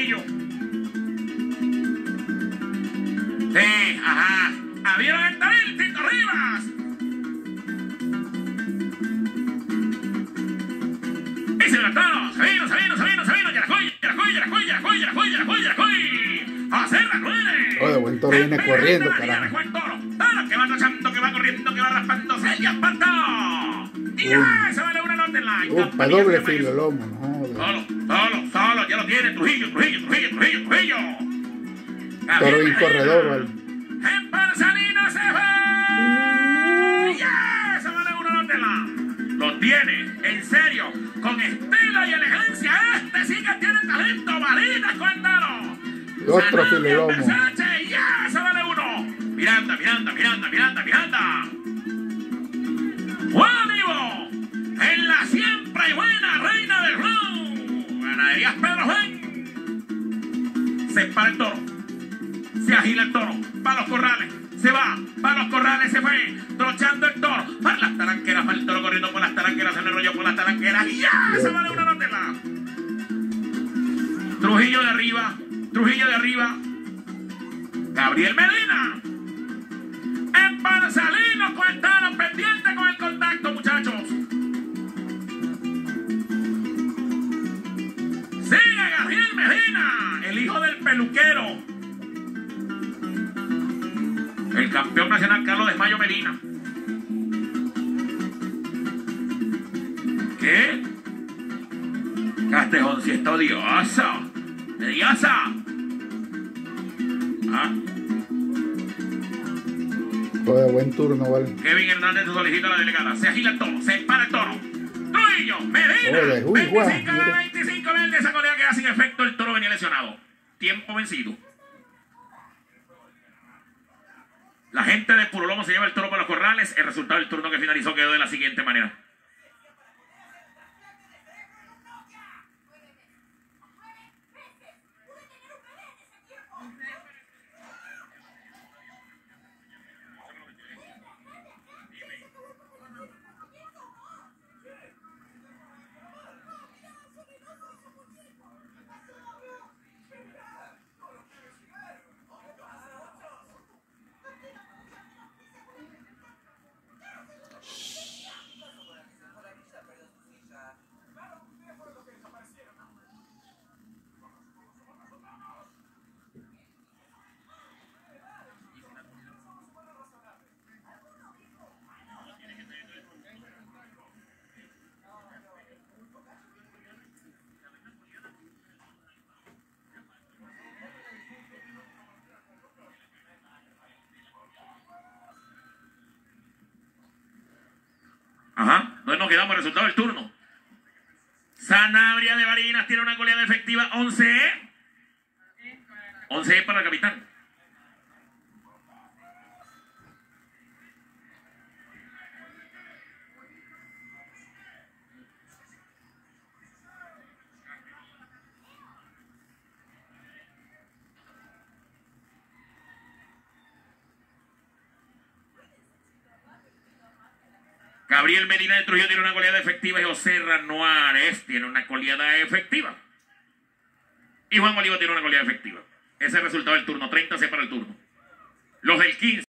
Sí, ajá. Abrieron el tabil, Tito Rivas. Y se levantó. Se vino. Yaracuy. José Ranuere. Oh, de buen toro viene corriendo, carajo. Toro que va luchando, que va corriendo, que va raspando. Se ya apartó. Y ya, se vale una nota en la. Upa, doble filo, lomo, no. Solo, ya lo tiene. Trujillo. Toro y corredor, ¿vale? En Barcelona se fue. Ya, se vale una nota. Lo tiene, en serio, con estilo y elegancia. Este sí que tiene talento. Balinas con el toro. Otro filo, lomo. Ya, se vale uno. Miranda. Juan Vivo, en la siempre y buena reina del round. Ganaderías Pedro Juan. Se para el toro. Se agila el toro. Para los corrales. Se va. Para los corrales se fue. Trochando el toro. Para las talanqueras. Para el toro corriendo por las talanqueras. Se le enrolló por las talanqueras. Y ya, se vale una notela. Trujillo de arriba. Gabriel Medina. En Barcelona con el toro pendiente con el contacto, muchachos. Sigue Gabriel Medina, el hijo del peluquero. El campeón nacional Carlos Desmayo Medina. ¿Qué? Castejón si está odioso. Odiosa. ¿Ah? Todo de buen turno, ¿vale? Kevin Hernández solicita a la delegada. Se agila el toro, se para el toro. Trujillo, Medina. 25 de 25 verde. Esa colea queda sin efecto. El toro venía lesionado. Tiempo vencido. La gente de Puro Lomo se lleva el toro para los corrales. El resultado del turno que finalizó quedó de la siguiente manera. Ajá, entonces nos quedamos el resultado del turno. Sanabria de Barinas tiene una goleada efectiva 11-E. 11-E para el capitán. Gabriel Medina de Trujillo tiene una goleada efectiva y José Ranuares tiene una goleada efectiva. Y Juan Oliva tiene una goleada efectiva. Ese es el resultado del turno. 30 se para el turno. Los del 15.